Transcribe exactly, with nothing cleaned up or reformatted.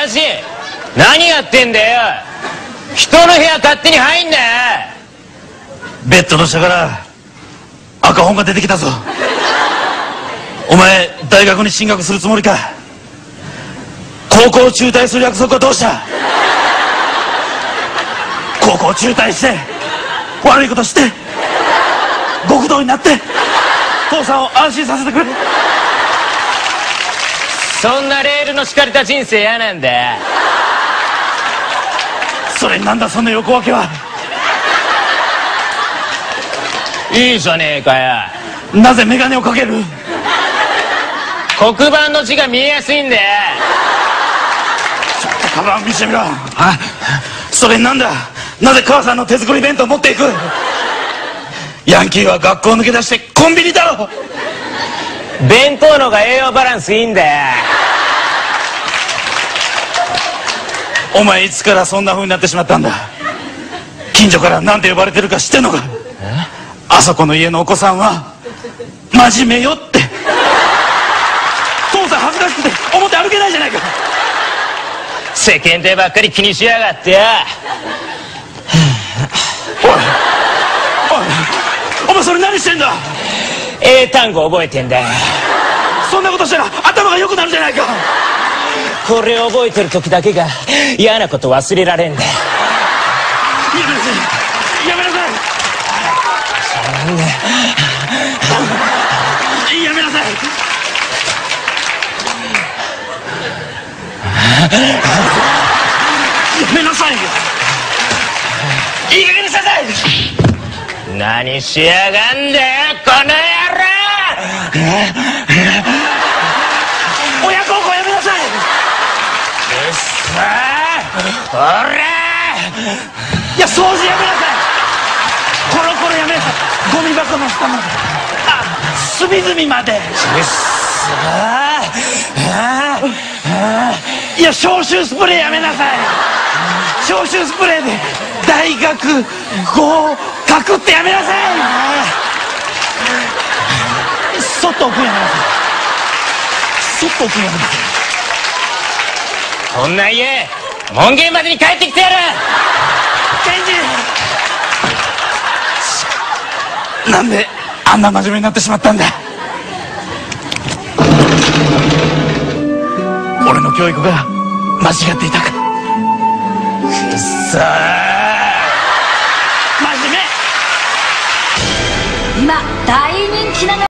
し何やってんだよ。人の部屋勝手に入んなよ。 ベッドの下から赤本が出てきたぞ。お前大学に進学するつもりか。高校中退する約束はどうした。高校中退して悪いことして極道になって父さんを安心させてくれ。 そんなレールの敷かれた人生嫌なんだよ。 それになんだその横分けは。 いいじゃねえかよ。 なぜ眼鏡をかける。 黒板の字が見えやすいんだよ。 ちょっとカバン見せてみろ。あ、それになんだ、なぜ母さんの手作り弁当持っていく。ヤンキーは学校抜け出してコンビニだろ。 弁当の方が栄養バランスいいんだよ。 お前いつからそんな風になってしまったんだ。近所から何て呼ばれてるか知ってんのか。あそこの家のお子さんは真面目よって。父さん恥ずかしくて表歩けないじゃないか。 世間体ばっかり気にしやがってよ。 おいおい、お前それ何してんだ。 英単語覚えてんだよ。 そんなことしたら頭が良くなるじゃないか。 これ覚えてる時だけが嫌なこと忘れられんだよ。 やめなさい。 なんだよ。 やめなさい。やめなさいよ。いい加減にしなさい。 何しやがんだよこの野郎。 親孝行やめなさい。 うっさー、ほら。 いや掃除やめなさい。コロコロやめなさい。ゴミ箱の下まで、あ、隅々まで。 うっさー。 いや消臭スプレーやめなさい。消臭スプレーで大学合格ってやめなさい。そっと置くんやめなさい。そっと置くんやめなさい。 こんな家門限までに帰ってきてやる。 ケンジ、なんであんな真面目になってしまったんだ。俺の教育が間違っていたか。 うっさー。 真面目。 今大人気なの